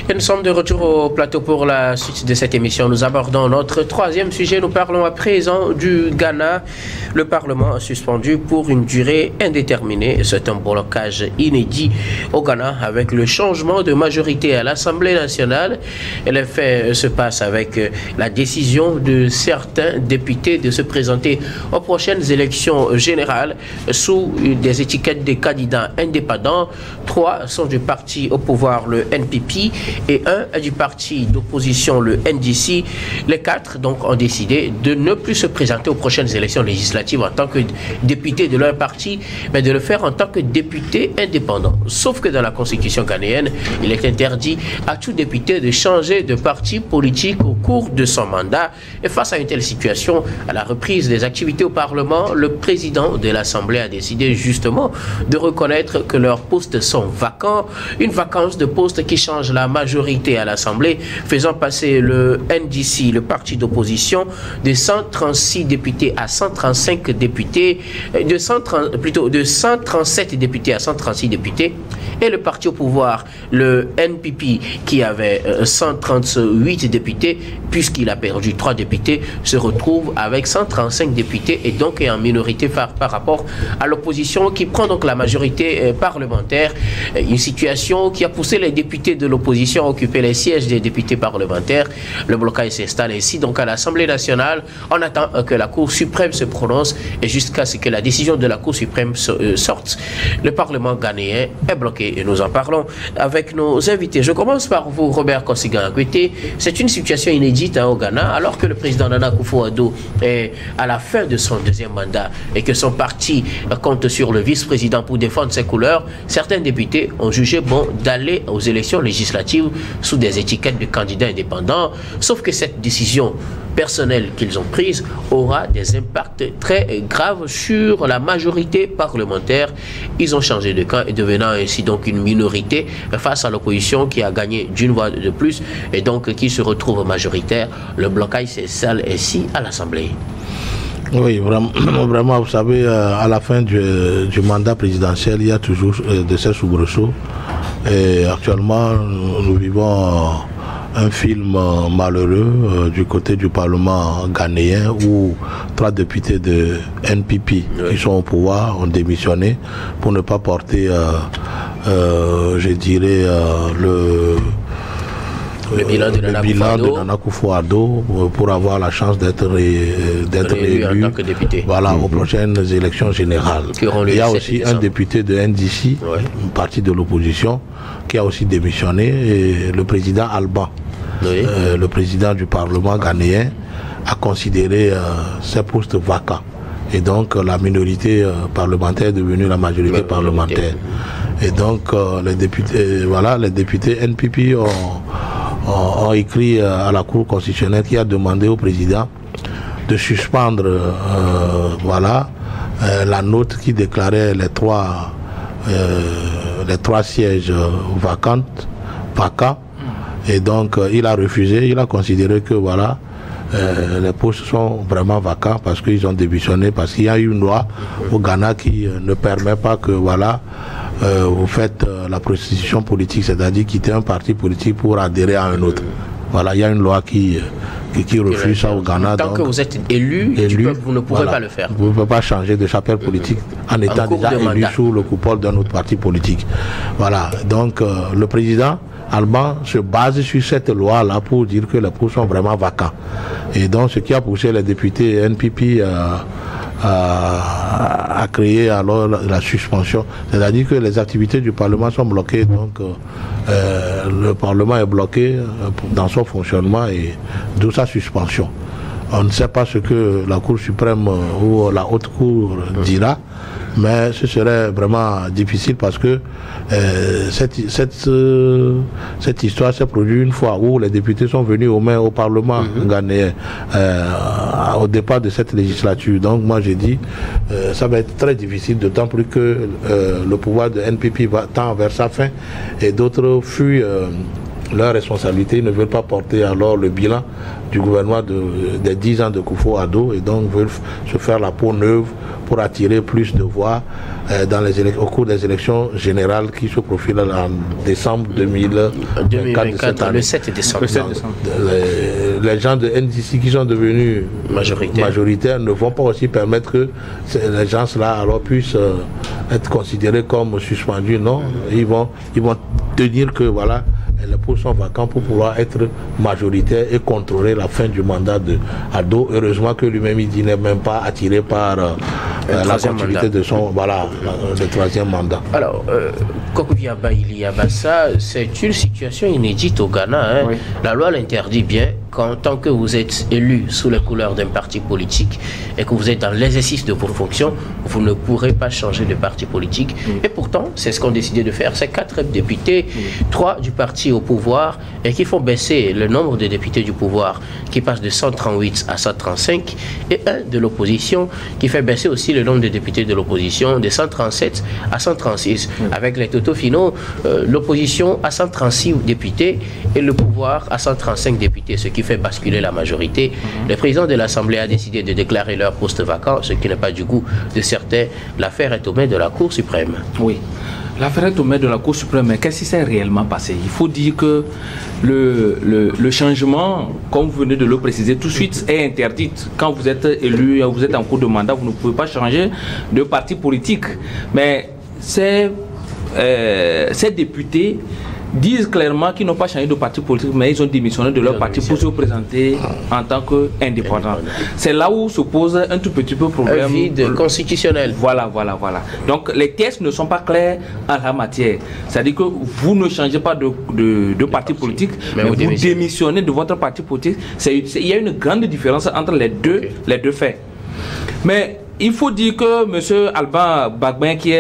Et nous sommes de retour au plateau pour la suite de cette émission. Nous abordons notre troisième sujet. Nous parlons à présent du Ghana. Le Parlement a suspendu pour une durée indéterminée. C'est un blocage inédit au Ghana avec le changement de majorité à l'Assemblée nationale. Et les faits se passent avec la décision de certains députés de se présenter aux prochaines élections générales sous des étiquettes de candidats indépendants. 3 sont du parti au pouvoir, le NPP, et 1 du parti d'opposition, le NDC. Les 4 donc ont décidé de ne plus se présenter aux prochaines élections législatives en tant que député de leur parti, mais de le faire en tant que député indépendant. Sauf que dans la constitution ghanéenne, il est interdit à tout député de changer de parti politique au cours de son mandat. Et face à une telle situation, à la reprise des activités au Parlement, le président de l'Assemblée a décidé justement de reconnaître que leurs postes sont vacants. Une vacance de poste qui change la majorité à l'Assemblée, faisant passer le NDC, le parti d'opposition, de 136 députés à 135 députés, de 137 députés à 136 députés, et le parti au pouvoir, le NPP, qui avait 138 députés, puisqu'il a perdu 3 députés, se retrouve avec 135 députés et donc est en minorité par rapport à l'opposition qui prend donc la majorité parlementaire. Une situation qui a poussé les députés de l'opposition à occuper les sièges des députés parlementaires. Le blocage s'installe ainsi donc à l'Assemblée nationale. On attend que la Cour suprême se prononce et jusqu'à ce que la décision de la Cour suprême sorte, le Parlement ghanéen est bloqué. Et nous en parlons avec nos invités. Je commence par vous, Robert Kosigan-Akwete. C'est une situation inédite au Ghana, alors que le président Nana Akufo-Addo est à la fin de son deuxième mandat et que son parti compte sur le vice-président pour défendre ses couleurs. Certains députés ont jugé bon d'aller aux élections législatives sous des étiquettes de candidats indépendants, sauf que cette décision personnelle qu'ils ont prise aura des impacts très graves sur la majorité parlementaire. Ils ont changé de camp et devenant ainsi donc une minorité face à l'opposition qui a gagné d'une voix de plus et donc qui se retrouve majoritaire. Le blocage s'installe ainsi à l'Assemblée. Oui, vraiment, vous savez, à la fin du mandat présidentiel, il y a toujours de ces soubresauts. Et actuellement, nous vivons un film malheureux du côté du Parlement ghanéen où 3 députés de NPP qui sont au pouvoir ont démissionné pour ne pas porter, je dirais, le bilan de Nana Akufo-Addo pour avoir la chance d'être élu en tant que député. Voilà, aux prochaines élections générales. Il y a aussi un député de NDC, un parti de l'opposition, qui a aussi démissionné, et le président Alban, le président du Parlement ghanéen, a considéré ces postes vacants. Et donc la minorité parlementaire est devenue la majorité parlementaire. Et donc les députés NPP ont écrit à la Cour constitutionnelle qui a demandé au président de suspendre la note qui déclarait les 3 sièges vacants. Et donc il a refusé, il a considéré que les postes sont vraiment vacants parce qu'ils ont démissionné, parce qu'il y a une loi au Ghana qui ne permet pas que vous faites la prostitution politique, c'est-à-dire quitter un parti politique pour adhérer à un autre. Voilà, il y a une loi qui refuse ça au Ghana. Tant que vous êtes élu, vous ne pourrez pas le faire. Vous ne pouvez pas changer de chapelle politique en étant déjà élu sous le coupole d'un autre parti politique. Voilà, donc le président Alban se base sur cette loi-là pour dire que les postes sont vraiment vacants. Et donc ce qui a poussé les députés NPP à créer alors la suspension, c'est-à-dire que les activités du Parlement sont bloquées, donc le Parlement est bloqué dans son fonctionnement et d'où sa suspension. On ne sait pas ce que la Cour suprême ou la Haute Cour dira, mais ce serait vraiment difficile parce que cette histoire s'est produite une fois où les députés sont venus aux mains au Parlement ghanéen au départ de cette législature. Donc moi j'ai dit ça va être très difficile, d'autant plus que le pouvoir de NPP tend vers sa fin et d'autres fuient leur responsabilité. Ils ne veulent pas porter alors le bilan du gouvernement des 10 ans de Akufo-Addo et donc veulent se faire la peau neuve pour attirer plus de voix au cours des élections générales qui se profilent en décembre 2024, le 7 décembre. Les gens de NDC qui sont devenus majoritaires ne vont pas aussi permettre que les gens-là alors puissent être considérés comme suspendus. Non, ils vont tenir que voilà, les postes sont vacants pour pouvoir être majoritaire et contrôler la fin du mandat de Ado. Heureusement que lui-même il n'est même pas attiré par la continuité de son le troisième mandat. Alors, Kokouviaba Iliabassa, c'est une situation inédite au Ghana. Hein. Oui. La loi l'interdit bien qu'en tant que vous êtes élu sous les couleurs d'un parti politique et que vous êtes dans l'exercice de vos fonctions, vous ne pourrez pas changer de parti politique. Et pourtant, c'est ce qu'ont décidé de faire ces 4 députés, 3 du parti au pouvoir, et qui font baisser le nombre de députés du pouvoir, qui passe de 138 à 135, et un de l'opposition, qui fait baisser aussi le nombre de députés de l'opposition de 137 à 136. Avec les totaux finaux, l'opposition à 136 députés et le pouvoir à 135 députés, ce qui fait basculer la majorité. Le président de l'Assemblée a décidé de déclarer leur poste vacant, ce qui n'est pas du goût de certains. L'affaire est aux mains de la Cour suprême. Oui. L'affaire est aux mains de la Cour suprême, mais qu'est-ce qui s'est réellement passé? Il faut dire que le changement, comme vous venez de le préciser, tout de suite est interdit. Quand vous êtes élu, vous êtes en cours de mandat, vous ne pouvez pas changer de parti politique. Mais ces députés disent clairement qu'ils n'ont pas changé de parti politique, mais ils ont démissionné de leur parti pour se présenter en tant qu'indépendants. C'est là où se pose un tout petit peu problème. Un vide constitutionnel. Voilà. Donc les textes ne sont pas clairs en la matière. C'est-à-dire que vous ne changez pas de parti politique, mais vous démissionnez de votre parti politique. Il y a une grande différence entre les deux faits. Mais il faut dire que M. Alban Bagbin, qui est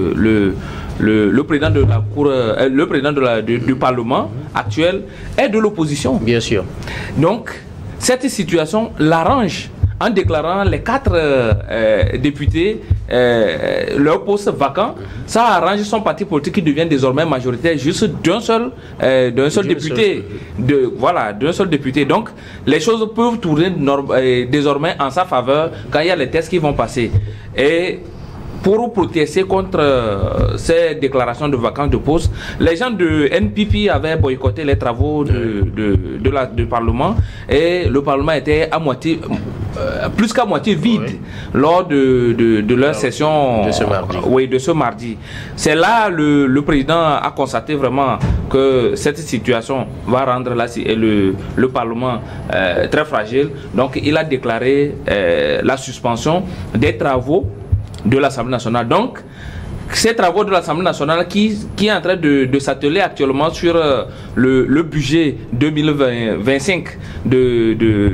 le président de la Cour, le président du Parlement actuel, est de l'opposition. Bien sûr. Donc, cette situation l'arrange en déclarant les 4 députés leur poste vacant. Ça arrange son parti politique qui devient désormais majoritaire juste d'un seul député. D'un seul député. Donc, les choses peuvent tourner désormais en sa faveur quand il y a les tests qui vont passer. Et pour protester contre ces déclarations de vacances de poste, les gens de NPP avaient boycotté les travaux du Parlement, et le Parlement était à moitié, plus qu'à moitié vide lors de leur session de ce mardi. Oui, de ce mardi. C'est là le président a constaté vraiment que cette situation va rendre le Parlement très fragile. Donc il a déclaré la suspension des travaux de l'Assemblée nationale. Donc, ces travaux de l'Assemblée nationale qui est en train de s'atteler actuellement sur le budget 2025 de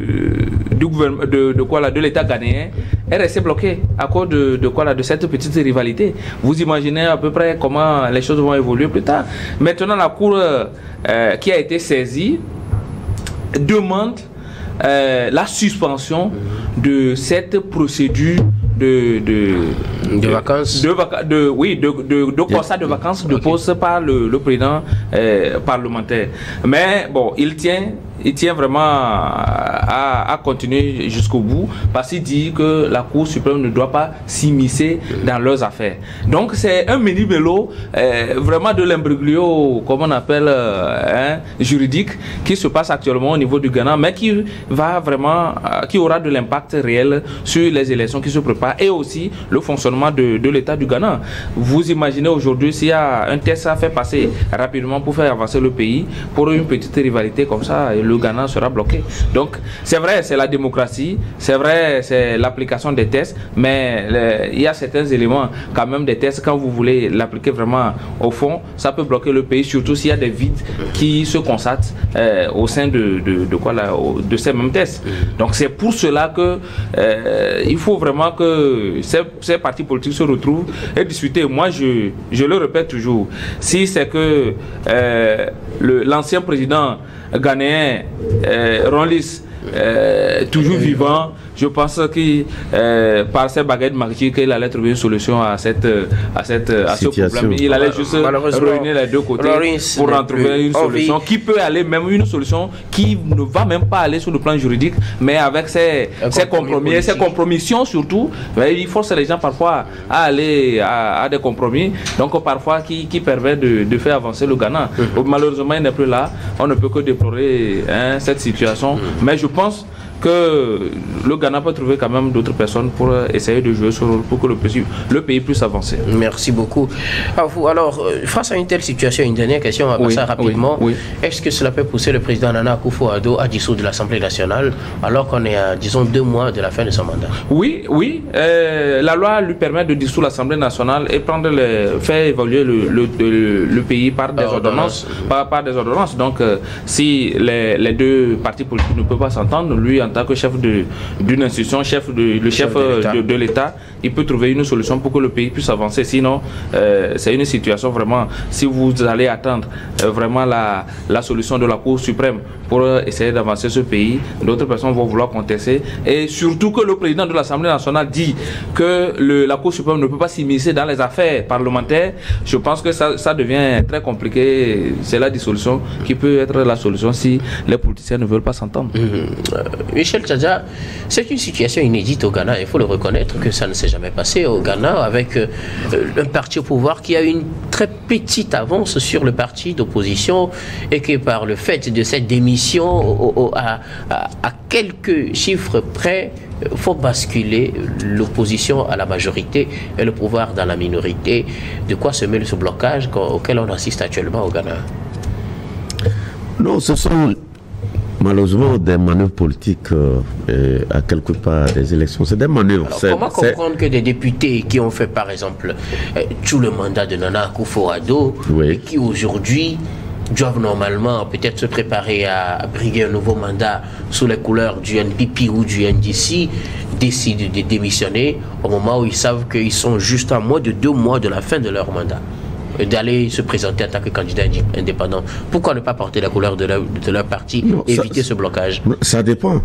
l'État ghanéen est resté bloqué à cause de cette petite rivalité. Vous imaginez à peu près comment les choses vont évoluer plus tard. Maintenant, la Cour qui a été saisie demande la suspension de cette procédure de vacances, de constat de vacances de poste par le président parlementaire. Mais bon, il tient vraiment à continuer jusqu'au bout, parce qu'il dit que la Cour suprême ne doit pas s'immiscer dans leurs affaires. Donc c'est un mini-mélo vraiment de l'imbroglio, comme on appelle, juridique, qui se passe actuellement au niveau du Ghana, mais qui aura de l'impact réel sur les élections qui se préparent et aussi le fonctionnement de l'État du Ghana. Vous imaginez aujourd'hui s'il y a un test à faire passer rapidement pour faire avancer le pays, pour une petite rivalité comme ça, le Ghana sera bloqué. Donc c'est vrai, c'est la démocratie, c'est vrai, c'est l'application des tests, mais il y a certains éléments quand même des tests, quand vous voulez l'appliquer vraiment au fond, ça peut bloquer le pays, surtout s'il y a des vides qui se constatent au sein de ces mêmes tests. Donc c'est pour cela que il faut vraiment que ces partis politiques se retrouvent et discuter. Moi je le répète toujours, si c'est que l'ancien président ghanéen Ronlis toujours vivant. Je pense que par ces baguettes magiques, il allait trouver une solution à ce problème. Il allait juste réunir les deux côtés pour en trouver une solution qui peut aller, même une solution qui ne va même pas aller sur le plan juridique, mais avec ses compromis, ses compromissions surtout. Il force les gens parfois à aller à des compromis, donc parfois qui permet de faire avancer le Ghana. Malheureusement, il n'est plus là. On ne peut que déplorer cette situation. Mais je pense que le Ghana peut trouver quand même d'autres personnes pour essayer de jouer ce rôle pour que le pays puisse avancer. Merci beaucoup. Alors, face à une telle situation, une dernière question, on va passer rapidement. Est-ce que cela peut pousser le président Nana Akufo-Addo à dissoudre l'Assemblée nationale alors qu'on est à, disons, 2 mois de la fin de son mandat? Oui. La loi lui permet de dissoudre l'Assemblée nationale et faire évoluer le pays par des ordonnances. Par des ordonnances. Donc, si les deux partis politiques ne peuvent pas s'entendre, lui, en tant que chef d'une institution, chef de l'État, il peut trouver une solution pour que le pays puisse avancer. Sinon, c'est une situation vraiment, si vous allez attendre vraiment la solution de la Cour suprême pour essayer d'avancer ce pays, d'autres personnes vont vouloir contester. Et surtout que le président de l'Assemblée nationale dit que la Cour suprême ne peut pas s'immiscer dans les affaires parlementaires. Je pense que ça devient très compliqué. C'est la dissolution qui peut être la solution si les politiciens ne veulent pas s'entendre. Michel Tchadja, c'est une situation inédite au Ghana. Il faut le reconnaître que ça ne s'est jamais passé au Ghana avec un parti au pouvoir qui a une très petite avance sur le parti d'opposition et que par le fait de cette démission à quelques chiffres près, faut basculer l'opposition à la majorité et le pouvoir dans la minorité. De quoi se mêle ce blocage auquel on assiste actuellement au Ghana? Non, ce sont malheureusement des manœuvres politiques à quelque part des élections. C'est des manœuvres. Alors, comment comprendre que des députés qui ont fait par exemple tout le mandat de Nana Akufo-Addo et qui aujourd'hui doivent normalement peut-être se préparer à briguer un nouveau mandat sous les couleurs du NPP ou du NDC, décident de démissionner au moment où ils savent qu'ils sont juste à moins de 2 mois de la fin de leur mandat, d'aller se présenter en tant que candidat indépendant? Pourquoi ne pas porter la couleur de leur parti et éviter ce blocage? Ça dépend.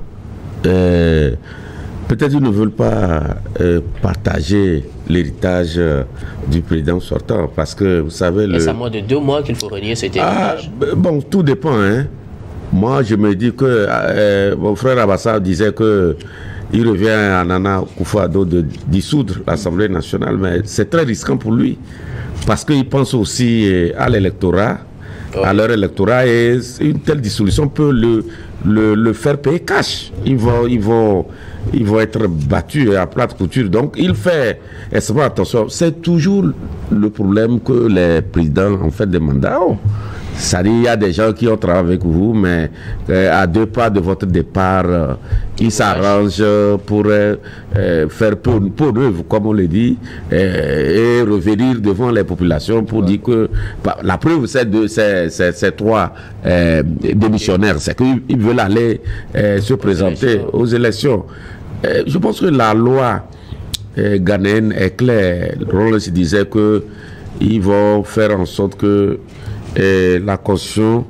Peut-être ils ne veulent pas partager l'héritage du président sortant, parce que vous savez... C'est à moins de 2 mois qu'il faut renier cet héritage. Bon, tout dépend. Moi, je me dis que mon frère Abassar disait que il revient à Nana Akufo-Addo de dissoudre l'Assemblée nationale, mais c'est très risquant pour lui, parce qu'il pense aussi à l'électorat, à leur électorat, et une telle dissolution peut le faire payer cash. Ils vont être battus à plate couture. Donc il fait extrêmement attention. C'est toujours le problème que les présidents ont fait des mandats. C'est-à-dire, il y a des gens qui ont travaillé avec vous, mais à 2 pas de votre départ, ils s'arrangent pour faire peau neuve, comme on le dit, et revenir devant les populations pour dire que... La preuve, c'est 3 démissionnaires, c'est qu'ils veulent aller se présenter aux élections. Je pense que la loi ghanéenne est claire. Rollins disait qu'ils vont faire en sorte que la constitution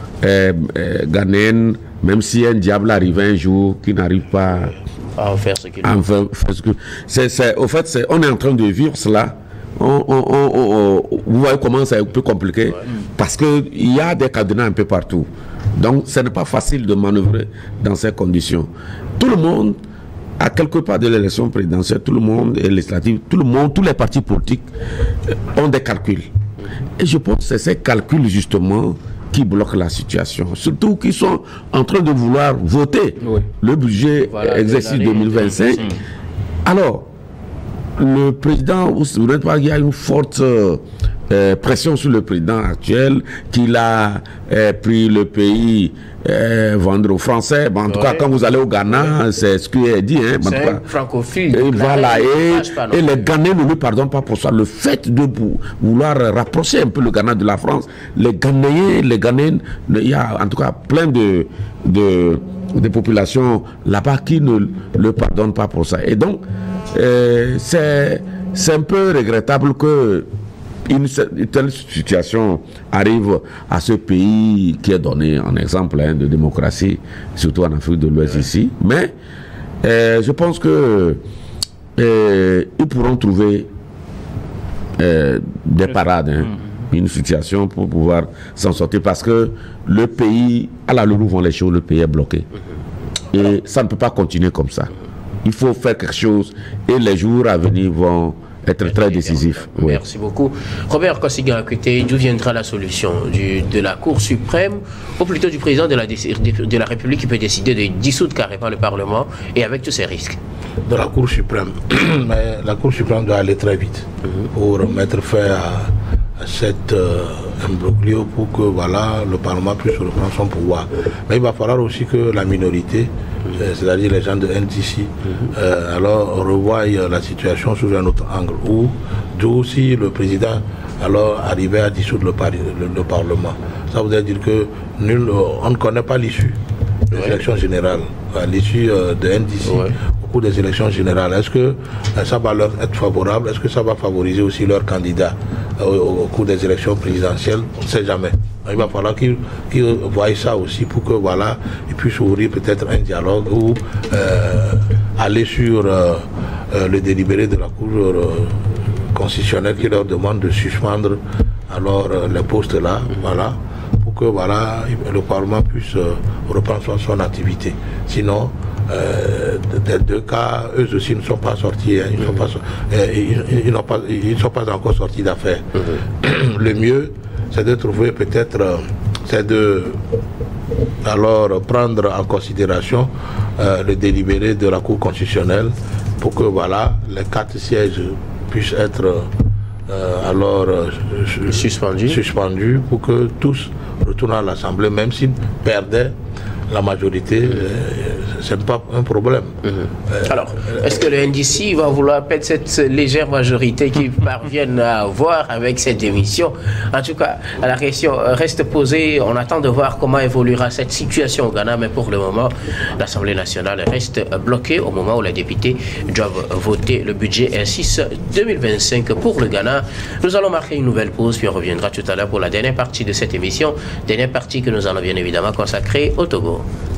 ghanéenne, même si un diable arrive un jour qui n'arrive pas à faire ce qu'il veut. Au fait, on est en train de vivre cela. Vous voyez comment c'est un peu compliqué, parce qu'il y a des cadenas un peu partout. Donc ce n'est pas facile de manœuvrer dans ces conditions. Tout le monde, à quelque part de l'élection présidentielle, tout le monde est législatif, tous les partis politiques ont des calculs. Et je pense que c'est ces calculs justement qui bloquent la situation. Surtout qu'ils sont en train de vouloir voter le budget exercice 2025. Alors, le président, vous n'êtes pas, il y a une forte pression sur le président actuel, qu'il a pris le pays vendre aux Français. Bon, en tout cas, quand vous allez au Ghana, c'est ce qui est dit. C'est un francophile. Et voilà, et les Ghanais ne lui pardonnent pas pour ça. Le fait de vouloir rapprocher un peu le Ghana de la France, les Ghanéens, il y a en tout cas plein de populations là-bas qui ne le pardonnent pas pour ça. Et donc, c'est un peu regrettable que une telle situation arrive à ce pays qui est donné en exemple de démocratie, surtout en Afrique de l'Ouest ici. Mais je pense que ils pourront trouver des parades, une situation pour pouvoir s'en sortir, parce que le pays, à la où vont les choses, le pays est bloqué. Et ça ne peut pas continuer comme ça. Il faut faire quelque chose et les jours à venir vont être très décisifs. Merci beaucoup. Robert Kosiga, d'où viendra la solution de la Cour suprême, ou plutôt du président de la République qui peut décider de dissoudre carrément le Parlement et avec tous ces risques? De la Cour suprême. Mais la Cour suprême doit aller très vite pour mettre fin à cet imbroglio, pour que voilà, le Parlement puisse reprendre son pouvoir. Mais il va falloir aussi que la minorité, c'est-à-dire les gens de NDC, alors revoient la situation sous un autre angle, d'où si le président alors arrivait à dissoudre le Parlement. Ça voudrait dire que on ne connaît pas l'issue des élections générales, l'issue de NDC. Au cours des élections générales, est-ce que ça va leur être favorable? Est-ce que ça va favoriser aussi leurs candidats au cours des élections présidentielles? On ne sait jamais. Il va falloir qu'ils voient ça aussi pour que voilà, ils puissent ouvrir peut-être un dialogue ou aller sur le délibéré de la Cour constitutionnelle qui leur demande de suspendre alors les postes là, voilà, pour que voilà, le Parlement puisse reprendre son activité. Sinon, des deux cas, eux aussi ne sont pas sortis, ils ne sont pas encore sortis d'affaires. Le mieux, c'est de trouver peut-être, c'est de alors prendre en considération le délibéré de la Cour constitutionnelle pour que voilà, les 4 sièges puissent être alors suspendus pour que tous retournent à l'Assemblée, même s'ils perdaient la majorité, ce n'est pas un problème. Alors, est-ce que le NDC va vouloir perdre cette légère majorité qu'ils parviennent à avoir avec cette émission? En tout cas, la question reste posée. On attend de voir comment évoluera cette situation au Ghana, mais pour le moment, l'Assemblée nationale reste bloquée au moment où les députés doivent voter le budget R6 2025 pour le Ghana. Nous allons marquer une nouvelle pause, puis on reviendra tout à l'heure pour la dernière partie de cette émission. Dernière partie que nous allons bien évidemment consacrer au Togo.